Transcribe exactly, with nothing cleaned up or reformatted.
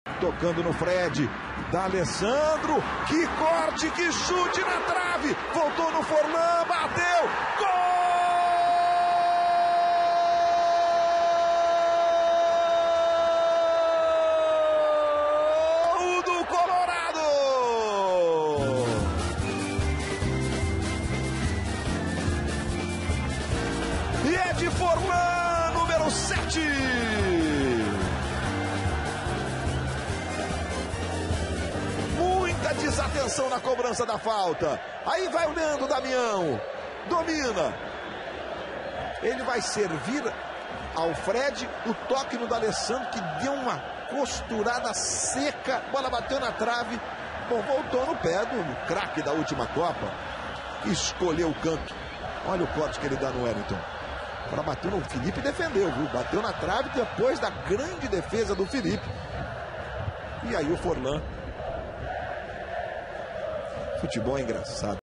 Tocando no Fred, D'Alessandro, que corte, que chute na trave, voltou no Forlan, bateu, gol! Do Colorado! E é de Forlan, número sete! Desatenção na cobrança da falta. Aí vai o Leandro Damião. Domina. Ele vai servir ao Fred o toque no D'Alessandro, que deu uma costurada seca. Bola bateu na trave. Bom, voltou no pé do craque da última Copa, que escolheu o canto. Olha o corte que ele dá no Wellington. Para bater no Felipe, defendeu, viu? Bateu na trave depois da grande defesa do Felipe. E aí o Forlan. Futebol é engraçado.